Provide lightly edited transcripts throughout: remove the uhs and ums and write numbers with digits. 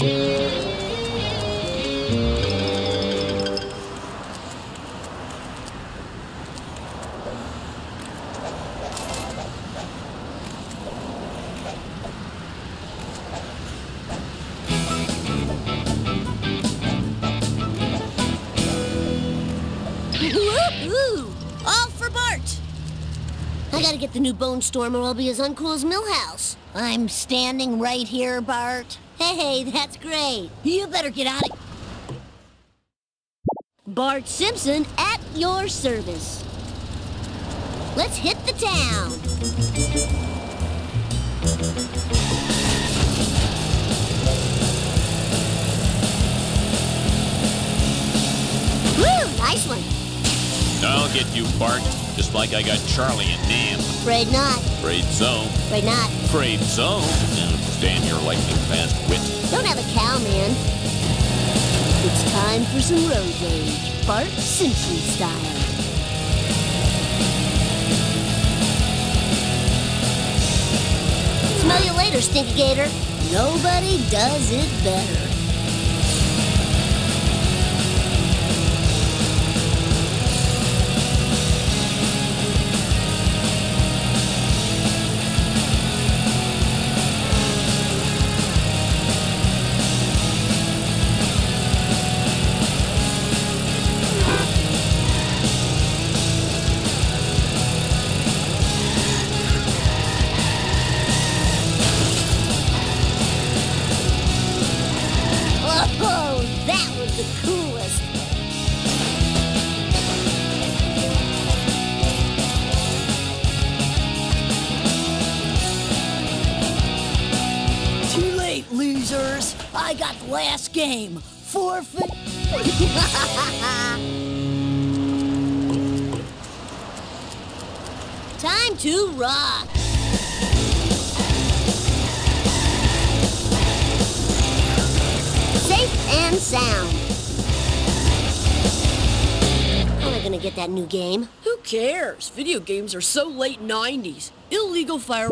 Woohoo! All for Bart! I gotta get the new Bone Storm or I'll be as uncool as Millhouse. I'm standing right here, Bart. Hey, that's great. You better get out of... Bart Simpson at your service. Let's hit the town. Woo, nice one. I'll get you, Bart, just like I got Charlie and Nan. Afraid not. Afraid so. Afraid not. Afraid so. Now, stand your lightning-fast wit. Don't have a cow, man. It's time for some road rage, Bart Simpson style. Smell you later, Stinky Gator. Nobody does it better. Oh, that was the coolest. Too late, losers. I got the last game. Forfeit. Time to rock. Safe and sound. How am I gonna get that new game? Who cares? Video games are so late 90s. Illegal fire.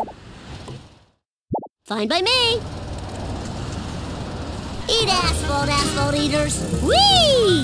Fine by me. Eat asphalt, asphalt eaters. Whee!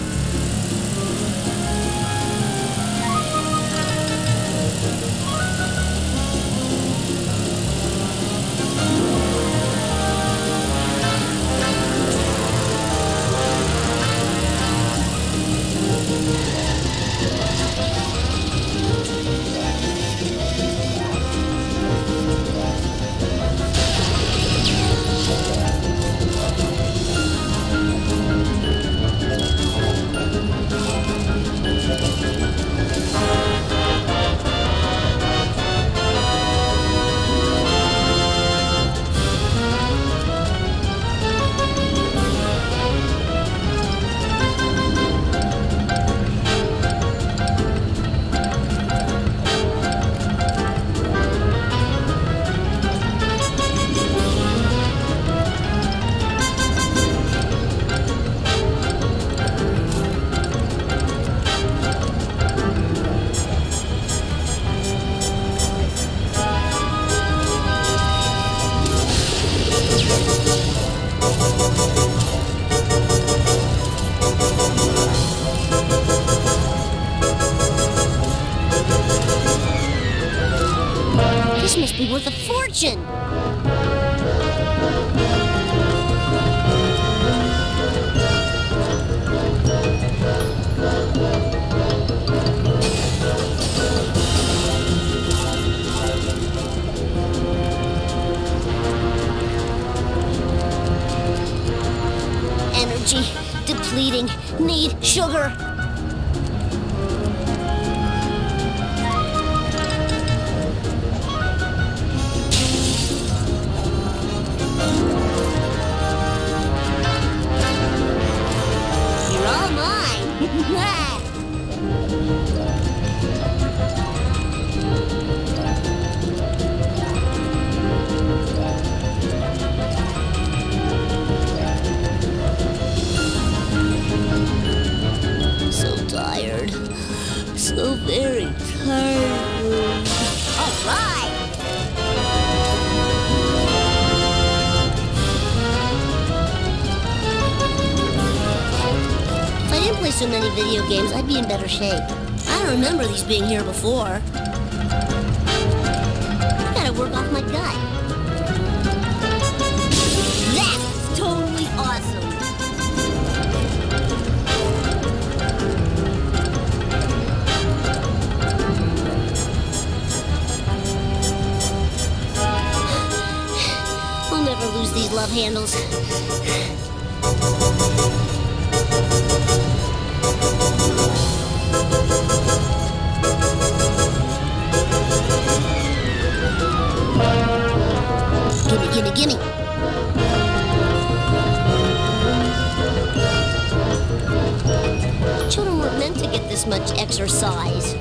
This must be worth a fortune. Energy depleting. Need sugar. You're all mine. so many video games, I'd be in better shape. I don't remember these being here before. I gotta work off my gut. That's totally awesome. We'll never lose these love handles. Gimme, gimme, gimme. Children weren't meant to get this much exercise.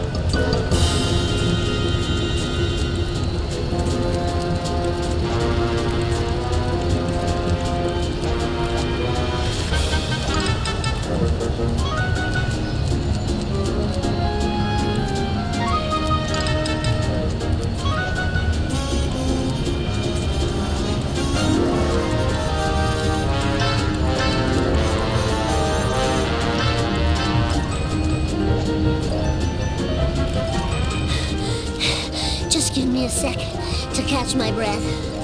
Just give me a sec to catch my breath.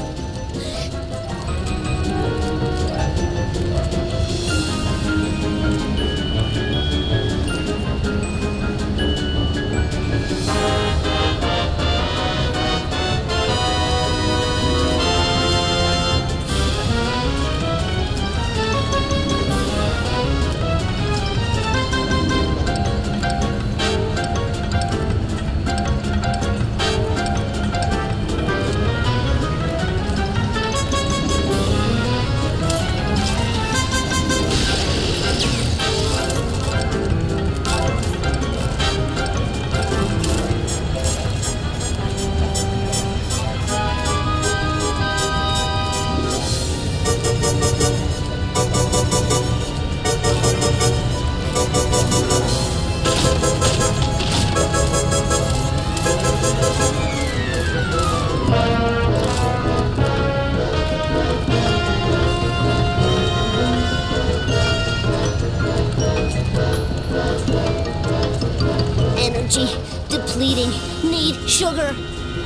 Energy depleting. Need sugar.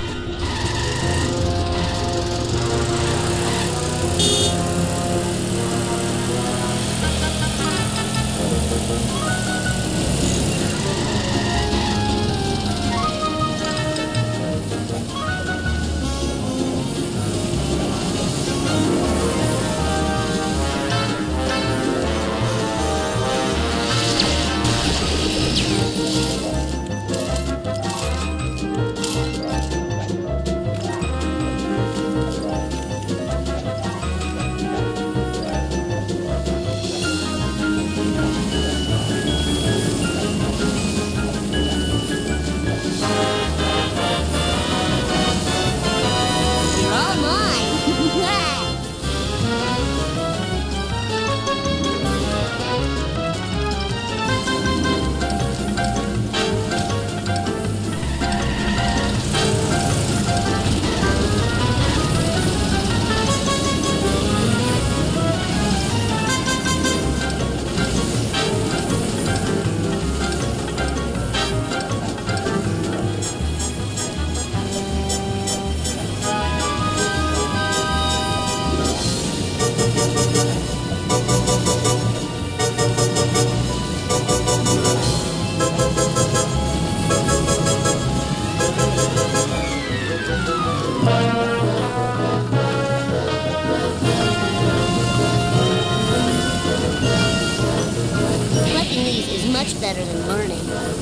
Much better than learning.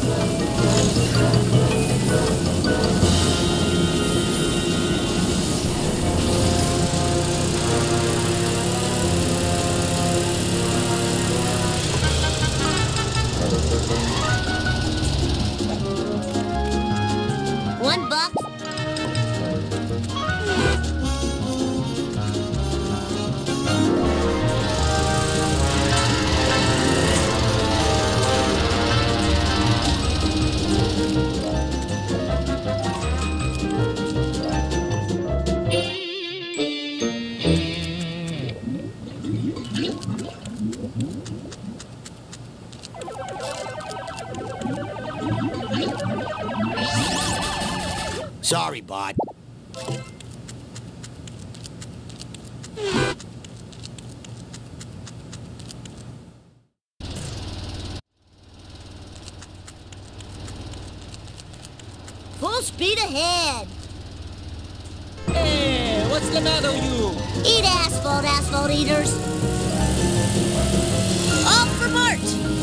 $1. Sorry, Bart. Full speed ahead. Hey, what's the matter with you? Eat asphalt, asphalt eaters. Off for Bart!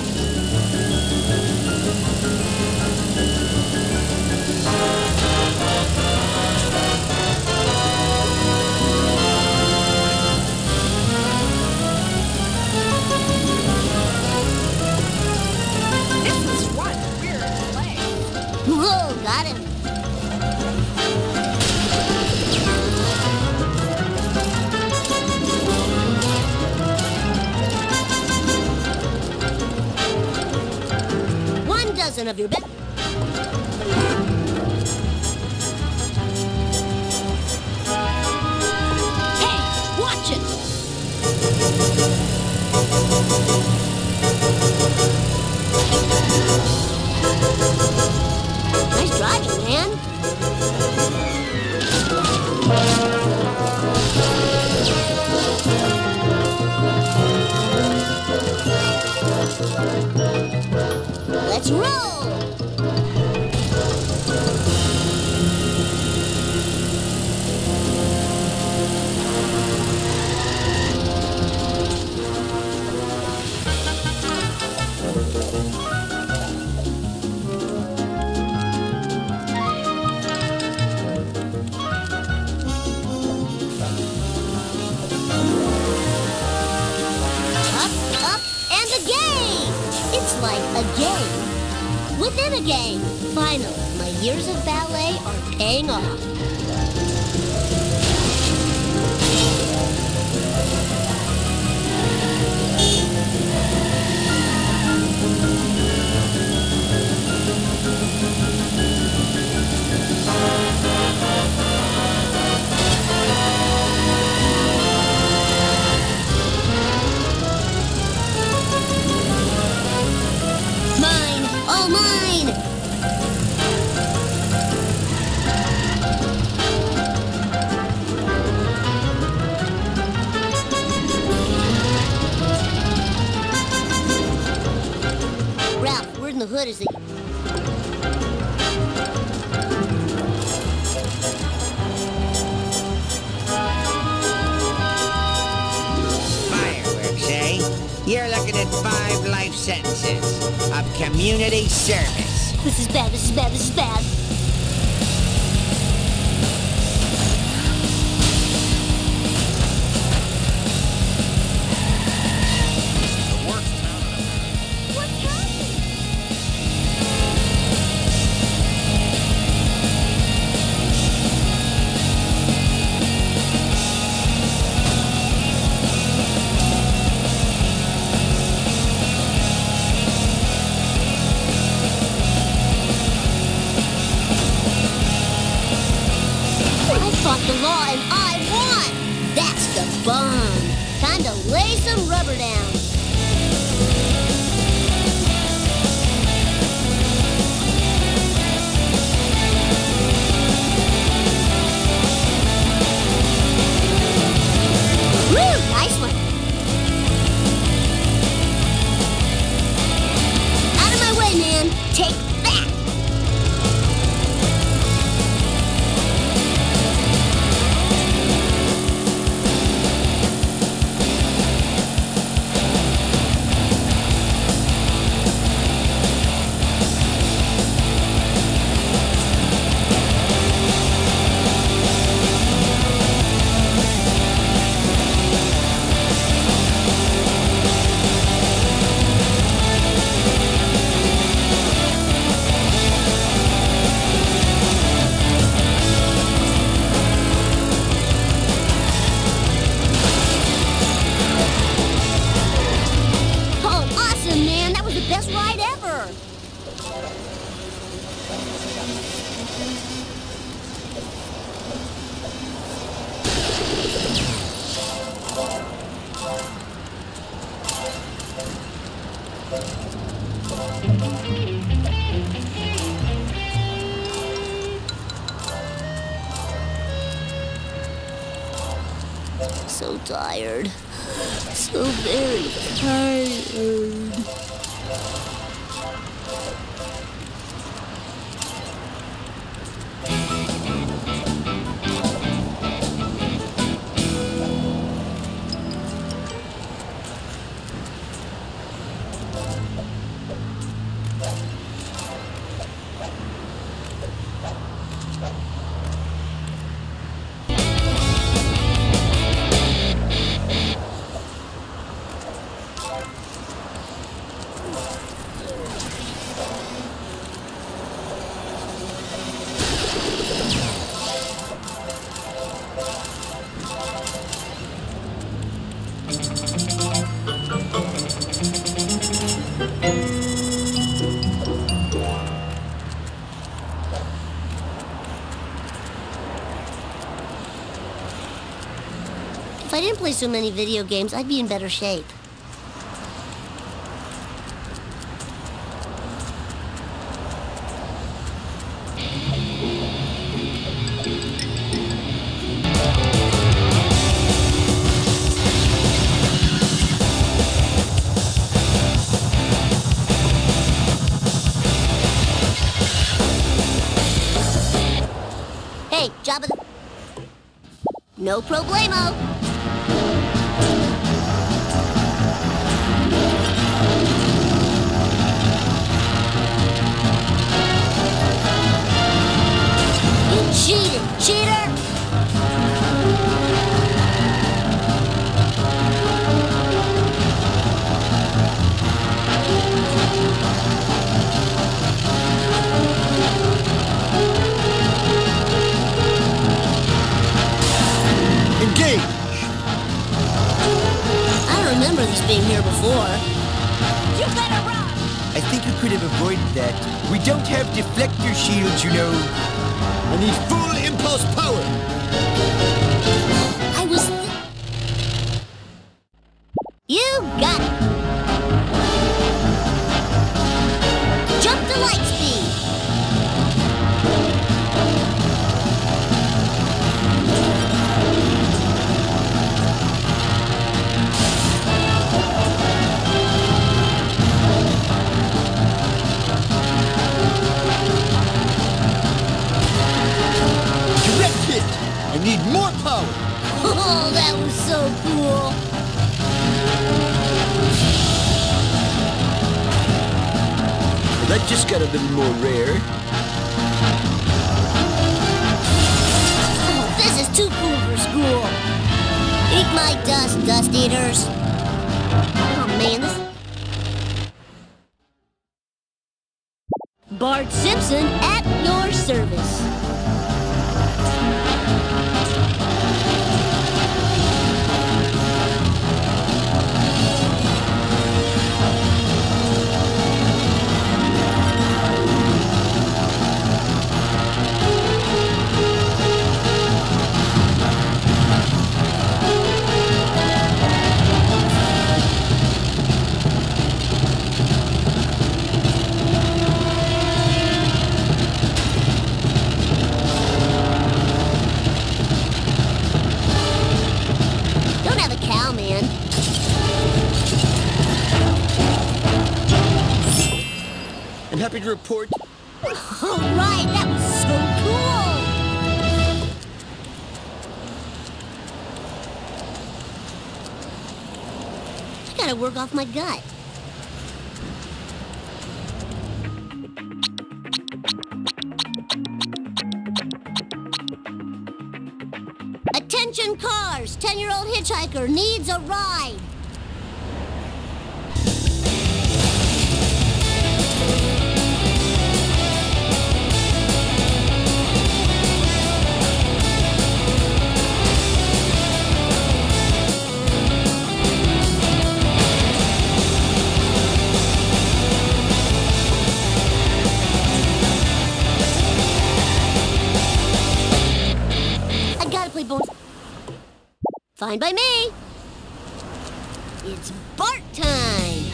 This was one weird play. Whoa, got him. One dozen of your best. Hey, watch it! Nice driving, man. Let's roll! Up, and a game! It's like a game within a game. Finally, my years of ballet are paying off. Mine! All mine! Ralph, where in the hood is the... Fireworks, eh? You're looking at 5 life sentences of community service. This is bad, this is bad, this is bad. What's happening? I fought the law and I won! That's the bomb! Time to lay some rubber down. Woo! Nice one! Out of my way, man! Take that! so tired. So very tired. If I didn't play so many video games, I'd be in better shape. Hey, Jabba the... No problemo. Cheated, cheater! Engage! I don't remember this being here before. You better run! I think you could have avoided that. We don't have deflector shields, you know. I need full impulse power! I was... You got it! Jump to light speed! Direct hit! I need more power! Oh, that was so cool! Well, that just got a little more rare. Oh, this is too cool for school! Eat my dust, dust eaters! Oh man, this... Bart Simpson at your service. I'm happy to report. All right, that was so cool! I gotta work off my gut. Attention cars! 10-year-old hitchhiker needs a ride! Fine by me. It's Bart time.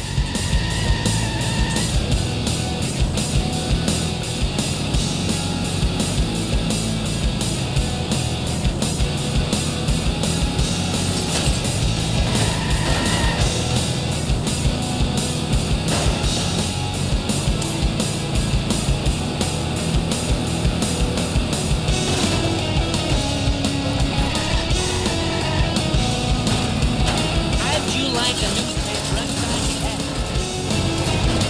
find the newspaper inside the attic.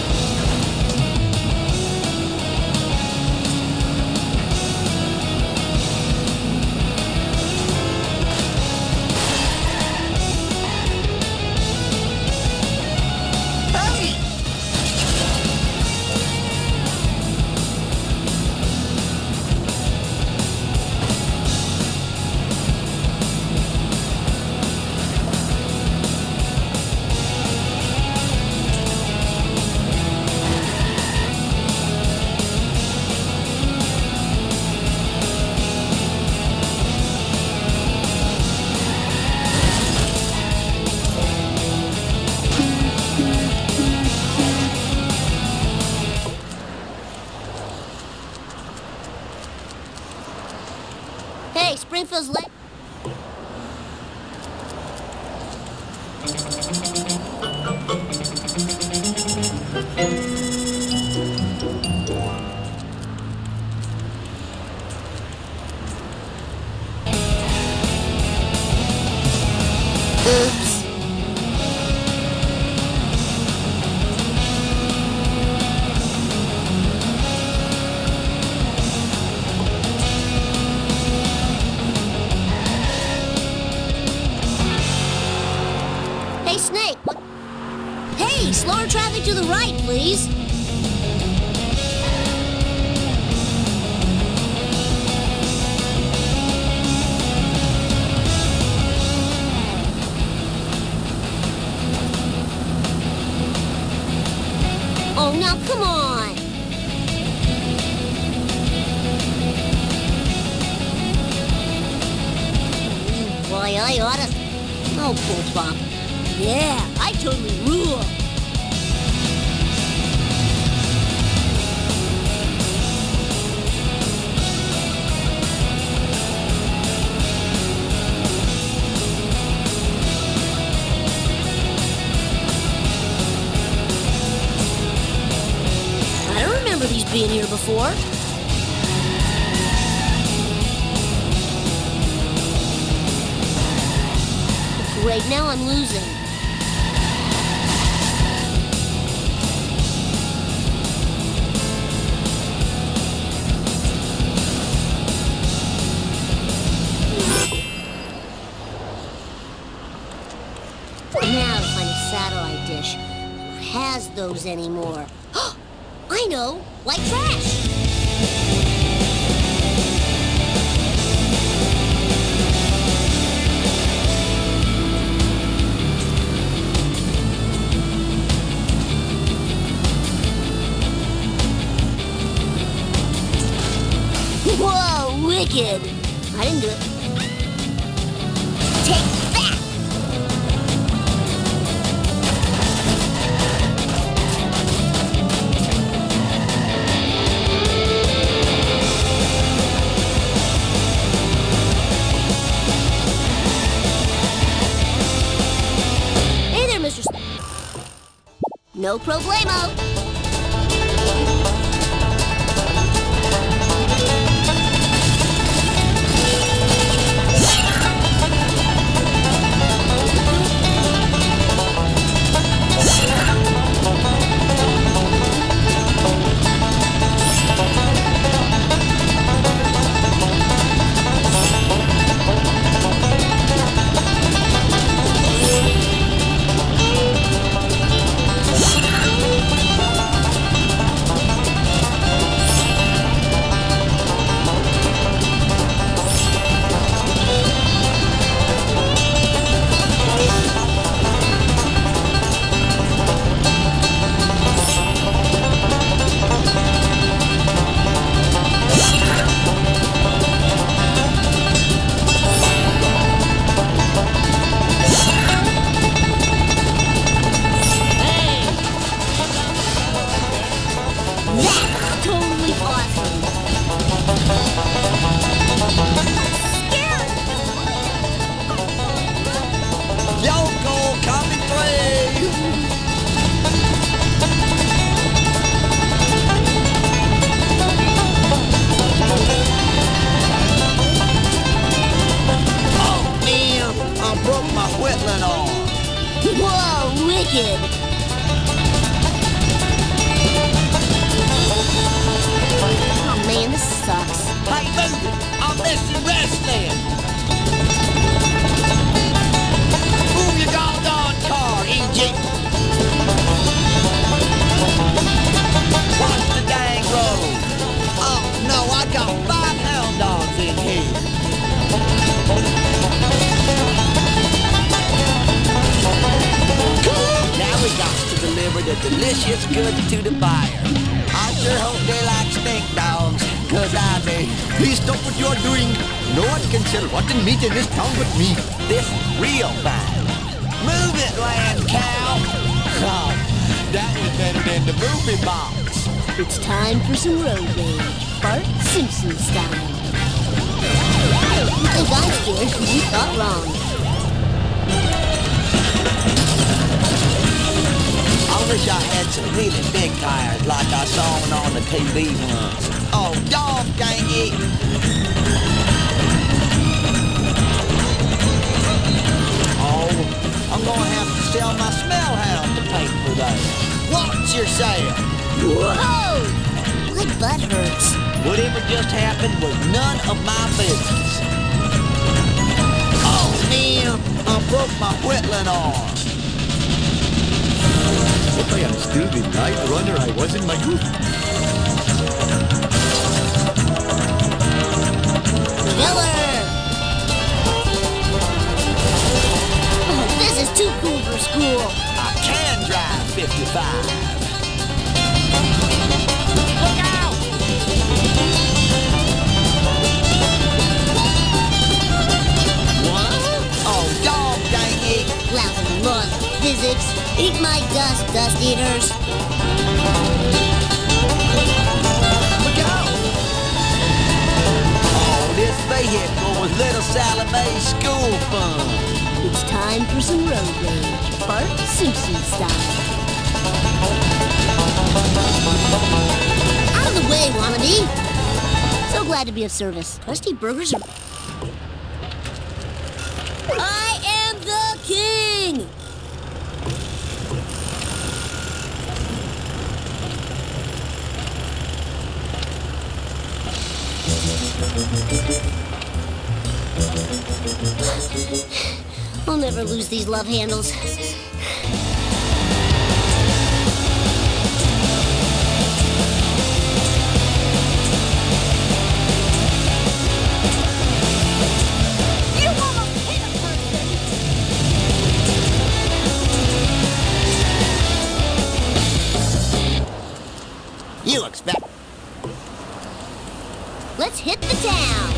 Hey, Springfield's late. Oops. Hey, Snake. Hey, slower traffic to the right, please. Oh, now come on. Boy, I oughta... Oh, bull bop. Yeah, I totally rule. I don't remember these being here before. Great, now I'm losing. Now to find a satellite dish. Who has those anymore? I know! White trash! Whoa, wicked! I didn't do it. Take that! Hey there, Mr. No problemo. naked. Oh man, this sucks. Hey, move it! I'm missing wrestling! Move your doggone car, EJ! Watch the dang road! Oh no, I got 5 hound dogs in here! Now we got to deliver the delicious goods to the buyer. I sure hope they like stink dogs, 'cause I mean, Please stop what you're doing. No one can sell rotten meat in this town but me. this is real fine. Move it, land cow! Oh, that was better than the movie box. It's time for some road rage. Bart Simpson style. You think I'm scared? You thought wrong. I wish I had some really big tires like I saw on the TV once. Oh, dog dang it! Oh, I'm gonna have to sell my smell hound to pay for that. Watch yourself! Whoa! My butt hurts. Whatever just happened was none of my business. Oh, man, I broke my whittling arm. If I am still the night runner I was in my youth. Killer! Oh, this is too cool for school. I can drive 55. Look out! What? Oh, dog dang it! Lousy laws, physics. Eat my dust, dust eaters. Look out! Oh, this vehicle was little Sally Mae's school fun. It's time for some road rage. Bart Simpson style. Out of the way, wannabe. So glad to be of service. Krusty Burgers are... I am the king! I'll never lose these love handles. You expect... Let's hit the town.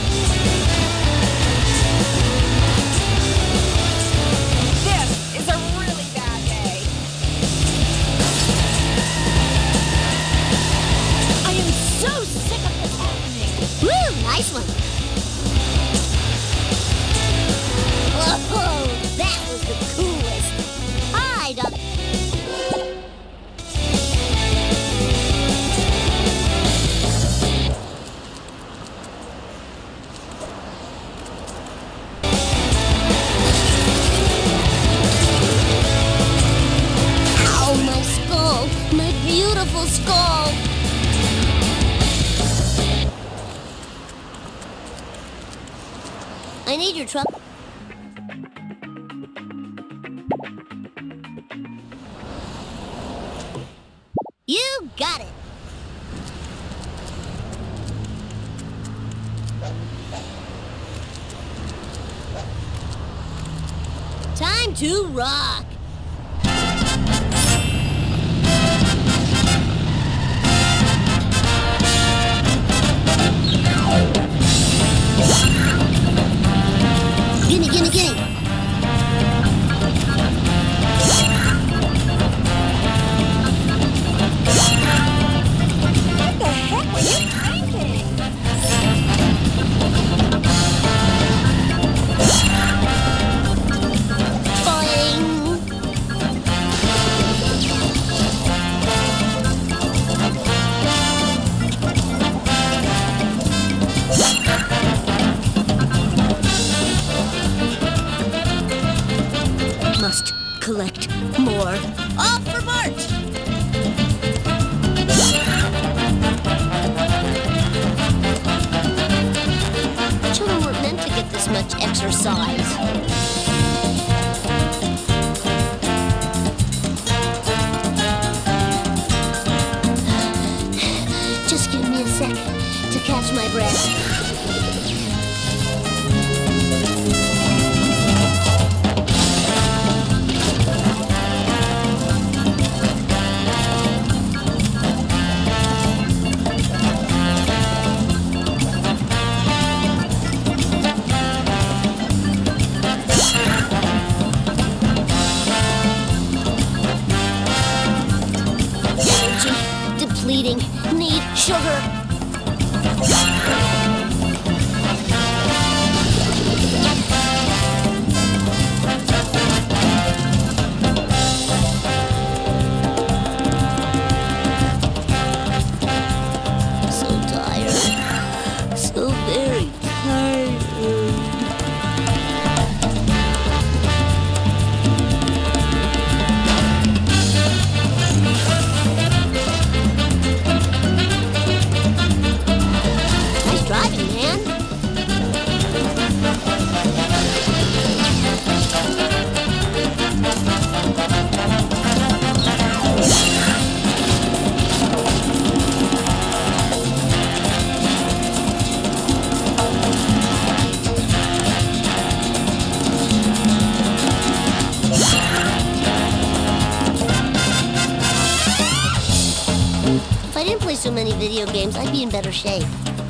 This is a really bad day. I am so sick of this happening. Woo, nice one. Whoa, that was the coolest. Hi, Doc. Oh, my skull. My beautiful skull. I need your truck. You got it. Time to rock. Gimme, gimme, gimme. What the heck were you thinking? Boing. collect more. Off for Bart! Children weren't meant to get this much exercise. Just give me a second to catch my breath. Depleting. Need sugar. So tired. So very tired. Driving, man. If I didn't play so many video games, I'd be in better shape.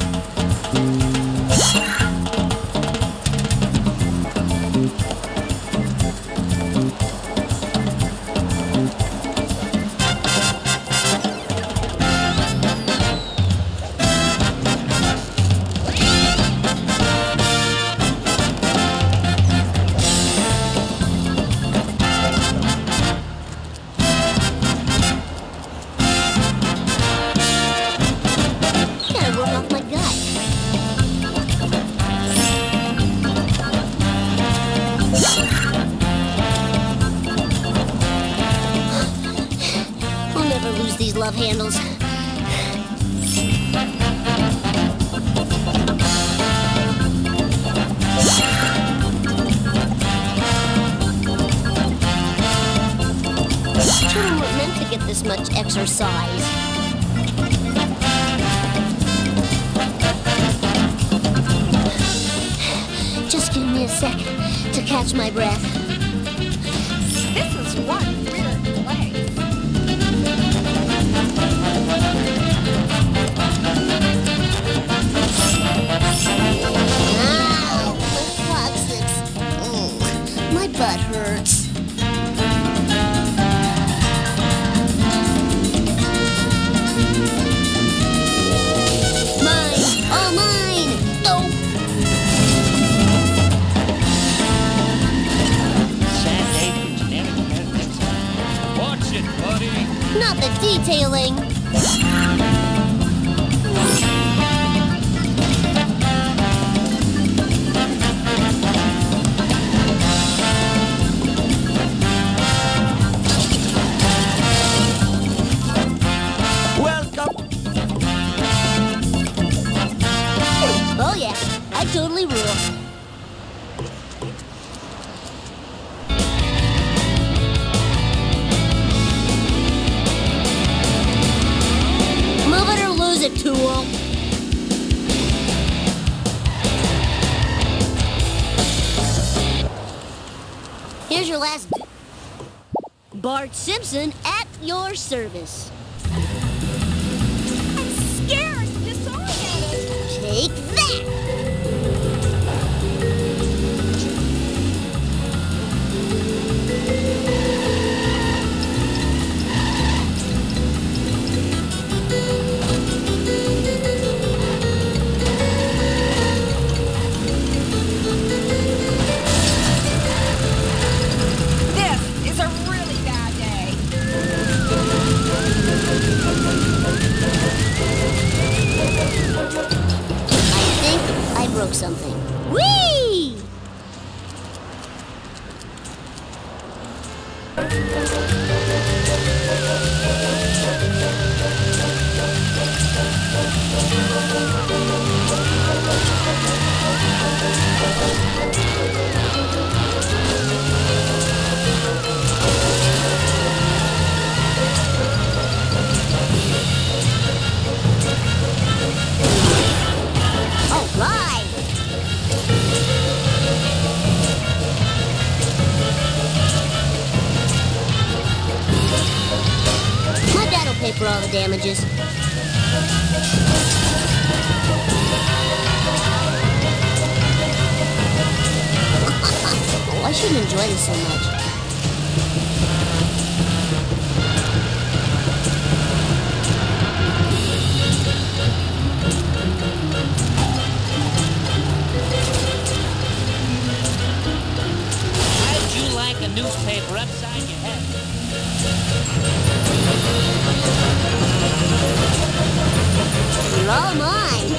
Gotta work off my gut. We'll never lose these love handles. Children weren't meant to get this much exercise. Just give me a second to catch my breath. This is one weird place. Ow! My coccyx. My butt hurts. Mine! All mine! Oh! Sad day for genetic methods. Watch it, buddy. Not the detailing. Welcome. Oh yeah, I totally rule. Move it or lose it, tool. Here's your last... Bart Simpson at your service. I'm scared, disoriented. Take that! This is a really bad day. Pay for all the damages. Oh, I shouldn't enjoy this so much. How'd you like a newspaper upside your head? You're all mine.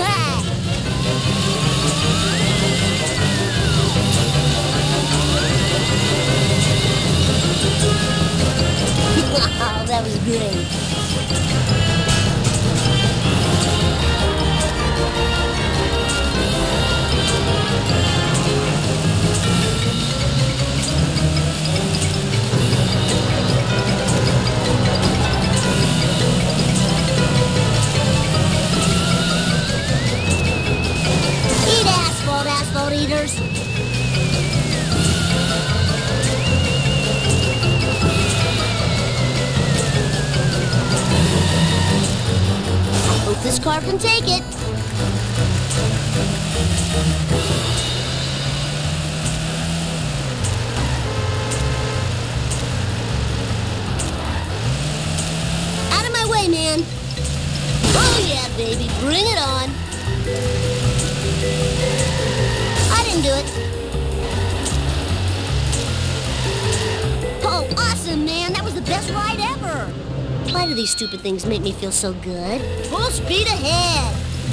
Wow, that was great. Asphalt eaters. I hope this car can take it. Out of my way, man. Oh yeah, baby, bring it on. Do it. Oh, awesome, man. That was the best ride ever. Why do these stupid things make me feel so good? Full speed ahead.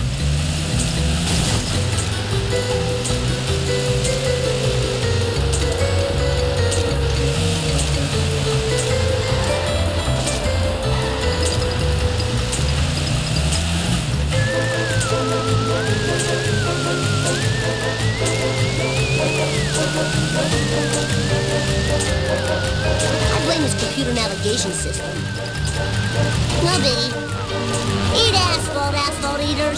I blame this computer navigation system. No biggie. Eat asphalt, asphalt eaters.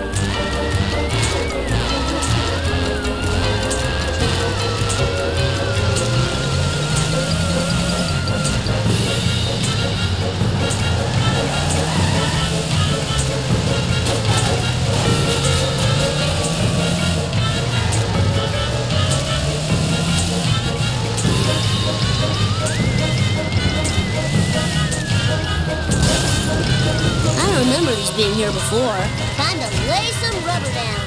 I don't remember these being here before. Time to lay some rubber down.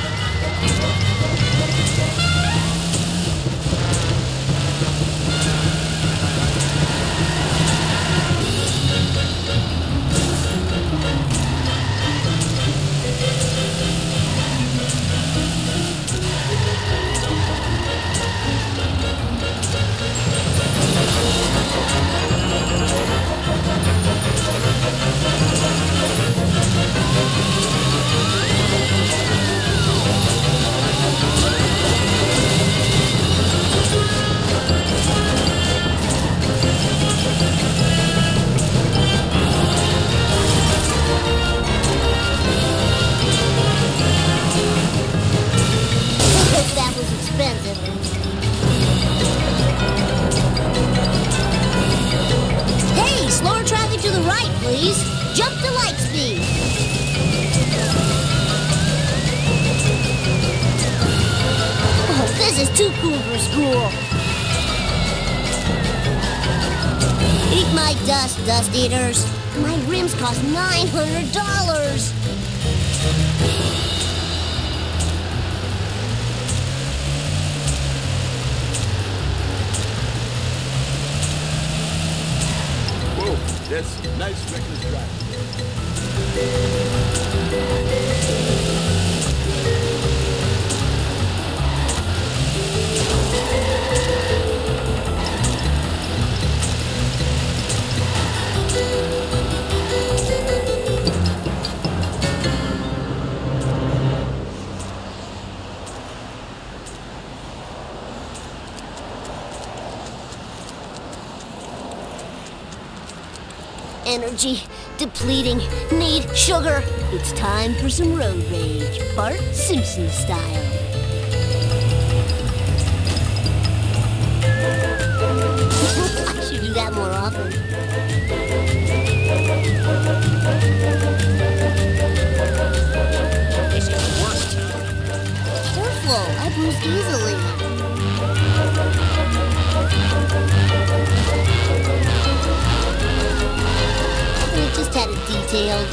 That was expensive. Hey, slower traffic to the right, please. Jump to light speed. Oh, this is too cool for school. Eat my dust, dust eaters. My rims cost $900. That's nice reckless driving. energy, depleting, need sugar. It's time for some road rage, Bart Simpson style. I should do that more often. This is the worst. Careful, I bruise easily. I just had it detailed.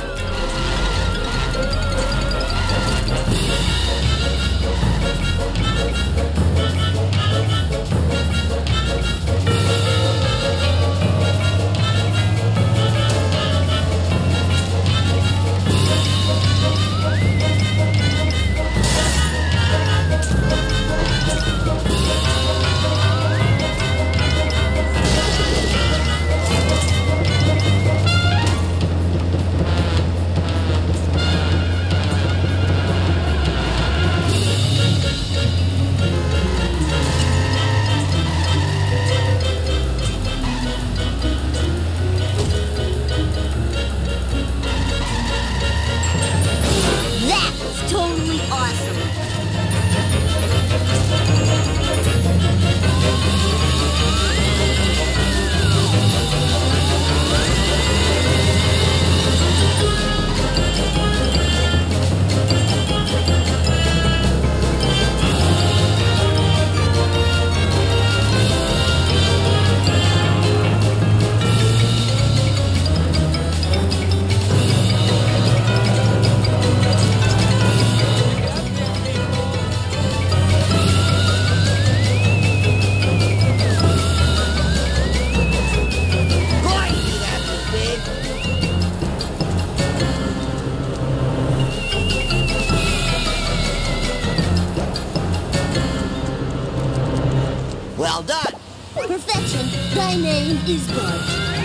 Well done. Perfection. Thy name is Bart.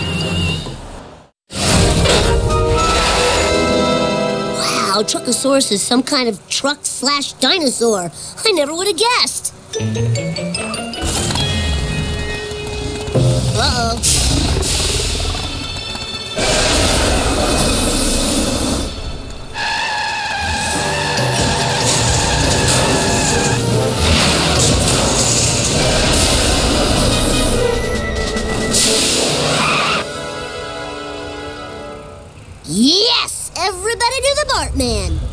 Wow, Truckosaurus is some kind of truck/dinosaur. I never would have guessed. Uh-oh. Yes! Everybody do the Bartman!